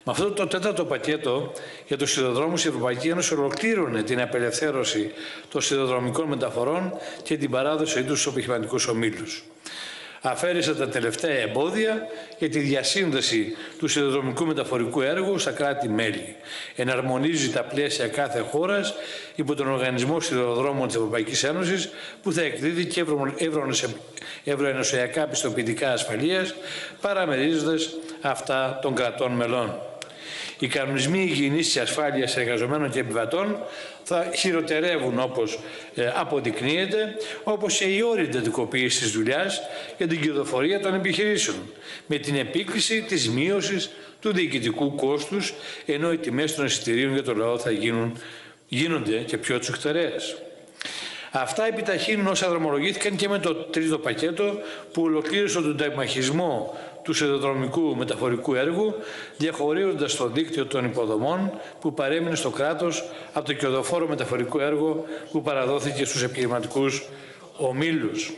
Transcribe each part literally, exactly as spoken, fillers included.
Με αυτό το τέταρτο πακέτο για τους σιδηροδρόμους, η Ευρωπαϊκή Ένωση ολοκλήρωνε την απελευθέρωση των σιδηροδρομικών μεταφορών και την παράδοσή τους στους επιχειρηματικούς ομίλους. Αφαίρεσε τα τελευταία εμπόδια για τη διασύνδεση του σιδηροδρομικού μεταφορικού έργου στα κράτη-μέλη. Εναρμονίζει τα πλαίσια κάθε χώρας υπό τον Οργανισμό Σιδηροδρόμων της Ευρωπαϊκής Ένωσης, που θα εκδίδει και ευρωενωσιακά πιστοποιητικά ασφαλείας, παραμερίζοντας αυτά των κρατών μελών. Οι κανονισμοί υγιεινής και ασφάλειας εργαζομένων και επιβατών θα χειροτερεύουν, όπως ε, αποδεικνύεται, όπως και η όρη εντατικοποίηση της δουλειάς για την κερδοφορία των επιχειρήσεων, με την επίκληση της μείωσης του διοικητικού κόστους, ενώ οι τιμές των εισιτηρίων για το λαό θα γίνουν, γίνονται και πιο τσουκτερές. Αυτά επιταχύνουν όσα δρομολογήθηκαν και με το τρίτο πακέτο, που ολοκλήρωσε τον τεμαχισμό του σιδηροδρομικού μεταφορικού έργου, διαχωρίζοντας το δίκτυο των υποδομών που παρέμεινε στο κράτος από το κερδοφόρο μεταφορικό έργο που παραδόθηκε στους επιχειρηματικούς ομίλους.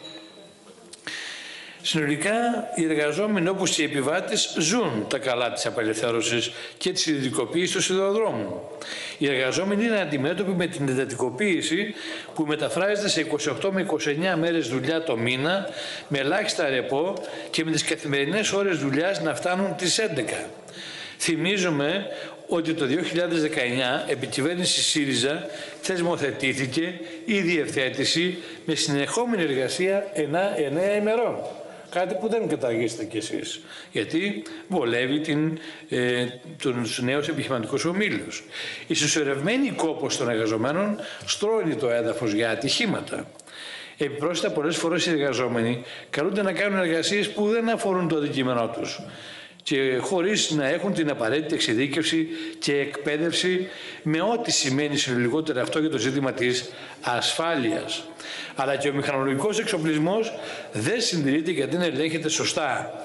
Συνολικά, οι εργαζόμενοι όπως και οι επιβάτες ζουν τα καλά της απελευθέρωσης και της ιδιωτικοποίησης του σιδηροδρόμου. Οι εργαζόμενοι είναι αντιμέτωποι με την εντατικοποίηση που μεταφράζεται σε είκοσι οκτώ με είκοσι εννέα μέρες δουλειά το μήνα, με ελάχιστα ρεπό και με τις καθημερινές ώρες δουλειάς να φτάνουν τις έντεκα. Θυμίζουμε ότι το δύο χιλιάδες δεκαεννιά επί κυβέρνηση ΣΥΡΙΖΑ θεσμοθετήθηκε η διευθέτηση με συνεχόμενη εργασία εννέα ημερών. Κάτι που δεν καταργήσετε κι εσείς, γιατί βολεύει την, ε, τους νέους επιχειρηματικούς ομίλους. Η συσσωρευμένη κόπος των εργαζομένων στρώνει το έδαφος για ατυχήματα. Επιπρόσθετα, πολλές φορές οι εργαζόμενοι καλούνται να κάνουν εργασίες που δεν αφορούν το αντικείμενό τους και χωρίς να έχουν την απαραίτητη εξειδίκευση και εκπαίδευση, με ό,τι σημαίνει συνολικότερα αυτό για το ζήτημα της ασφάλειας. Αλλά και ο μηχανολογικός εξοπλισμός δεν συντηρείται γιατί δεν ελέγχεται σωστά.